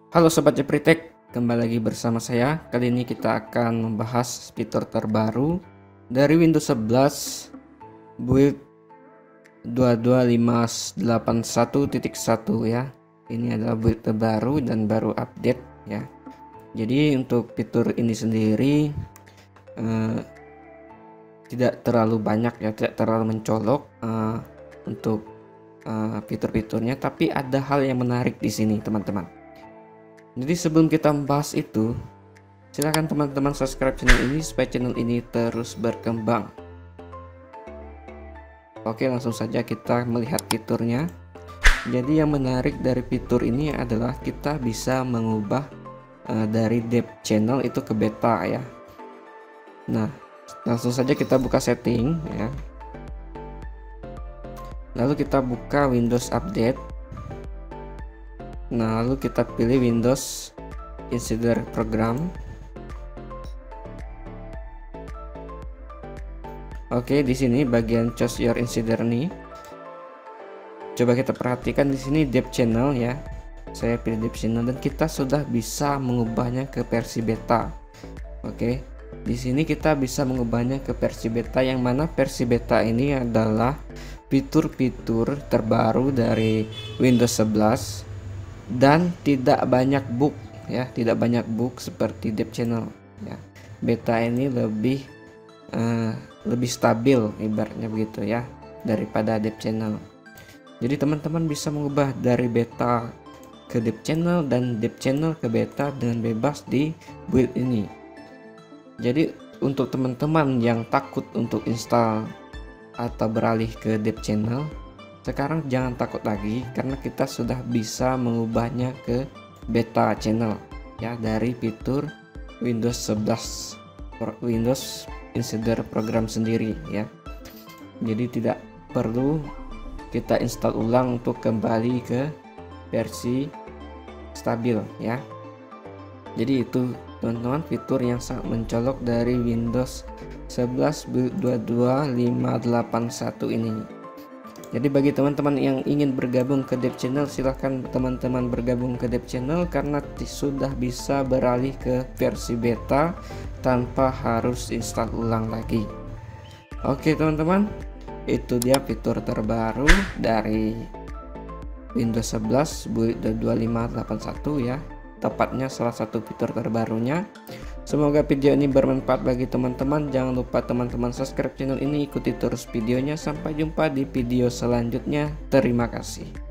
Halo Sobat Jepritek, kembali lagi bersama saya. Kali ini kita akan membahas fitur terbaru dari Windows 11 build 22581.1 ya. Ini adalah build terbaru dan baru update ya. Jadi untuk fitur ini sendiri tidak terlalu banyak ya, tidak terlalu mencolok untuk fitur-fiturnya, tapi ada hal yang menarik di sini teman-teman. Jadi sebelum kita membahas itu, silahkan teman-teman subscribe channel ini supaya channel ini terus berkembang. Oke, langsung saja kita melihat fiturnya. Jadi yang menarik dari fitur ini adalah kita bisa mengubah dari dev channel itu ke beta ya. Nah, langsung saja kita buka setting ya. Lalu kita buka Windows Update. Nah, lalu kita pilih Windows Insider Program. Oke, di sini bagian Choose Your Insider nih. Coba kita perhatikan di sini Dev Channel ya. Saya pilih Dev Channel dan kita sudah bisa mengubahnya ke versi beta. Oke, di sini kita bisa mengubahnya ke versi beta, yang mana versi beta ini adalah fitur-fitur terbaru dari Windows 11. Dan tidak banyak bug ya, tidak banyak bug seperti dev channel ya. Beta ini lebih stabil ibaratnya begitu ya daripada dev channel. Jadi teman-teman bisa mengubah dari beta ke dev channel dan dev channel ke beta dengan bebas di build ini. Jadi untuk teman-teman yang takut untuk install atau beralih ke dev channel, sekarang jangan takut lagi karena kita sudah bisa mengubahnya ke beta channel ya dari fitur Windows 11 Windows Insider Program sendiri ya. Jadi tidak perlu kita install ulang untuk kembali ke versi stabil ya. Jadi itu teman-teman fitur yang sangat mencolok dari Windows 11 22581 ini. Jadi bagi teman-teman yang ingin bergabung ke dev channel, silahkan teman-teman bergabung ke dev channel karena sudah bisa beralih ke versi beta tanpa harus install ulang lagi. Oke teman-teman, itu dia fitur terbaru dari Windows 11 build 22581 ya. Tepatnya salah satu fitur terbarunya. Semoga video ini bermanfaat bagi teman-teman. Jangan lupa teman-teman subscribe channel ini, ikuti terus videonya. Sampai jumpa di video selanjutnya. Terima kasih.